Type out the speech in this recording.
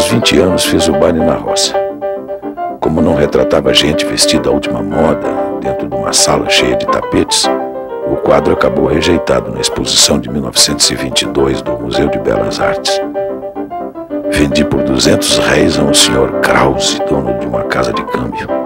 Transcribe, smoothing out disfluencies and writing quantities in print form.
seus 20 anos fiz o baile na roça. Como não retratava gente vestida à última moda dentro de uma sala cheia de tapetes, o quadro acabou rejeitado na exposição de 1922 do Museu de Belas Artes. Vendi por R$200 a um senhor Krause, dono de uma casa de câmbio.